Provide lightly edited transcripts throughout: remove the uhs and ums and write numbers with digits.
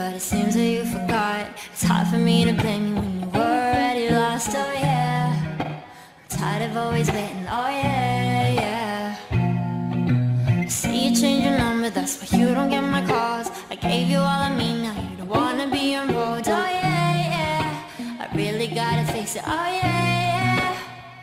but it seems that you forgot. It's hard for me to blame you when you were already lost, oh yeah. I'm tired of always waiting, oh yeah, yeah. I see you change your number, that's why you don't get my calls. I gave you all of me, now you don't wanna be enrolled, oh yeah, yeah. I really gotta fix it, oh yeah, yeah.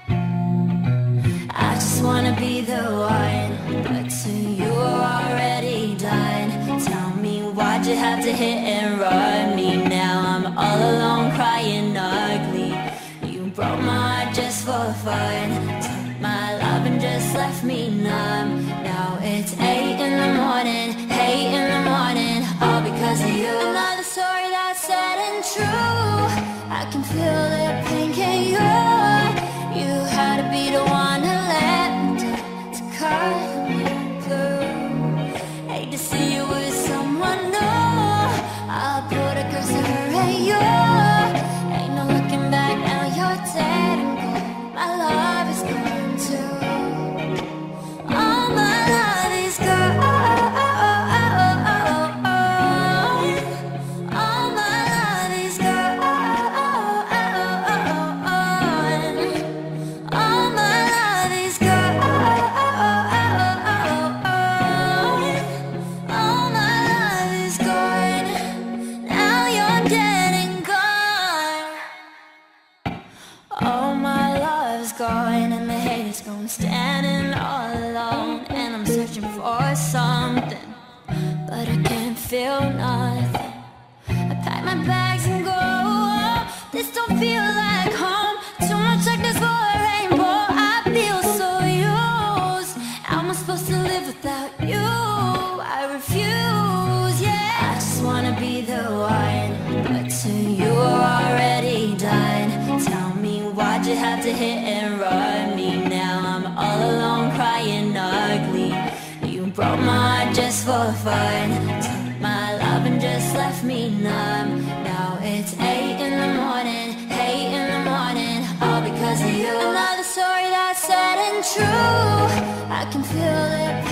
I just wanna be the one, but to you are already done. Tell me why'd you have to hit and run me? Now I'm all alone crying ugly. You broke my heart just for fun. Took my love and just left me numb. Now it's 8 in the morning, 8 in the morning, all because of you. Another story that's sad and true. I can feel the pain, can you? You had to be the one to left to cut me through. Hate to see you with someone new. I'll put a curse to her and you. Ain't no looking back now, you're dead and gone. My love is gone too. All my love is gone. All my love is gone. All my love is gone. All my love is gone. Now you're dead and gone. All my love's gone and the hate is gone. Standing all alone and I'm searching for something, but I can't feel nothing. I pack my bags and go. This don't feel like home. Too much darkness for a rainbow. I feel so used. How am I supposed to live without you? I refuse, yeah. I just wanna be the one, but to you are already done. Tell me why'd you have to hit and run me? Now I'm all alone crying ugly. You broke my heart just for fun. Took my love and just left me numb. Now it's 8 in the morning, 8 in the morning, all because of you. Another story that's sad and true. I can feel it